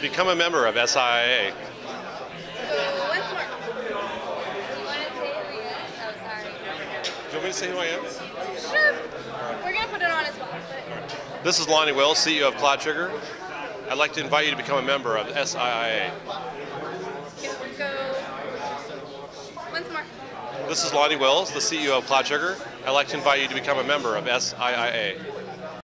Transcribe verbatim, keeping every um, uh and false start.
Become a member of S I I A. So once more. You want to say who he is? Oh, sorry. Do you want me to say who I am? Sure. We're going to put it on as well. But... This is Lonnie Wills, C E O of CloudTrigger. I'd like to invite you to become a member of S I I A. Okay, go. Once more. This is Lonnie Wills, the C E O of CloudTrigger. I'd like to invite you to become a member of S I I A.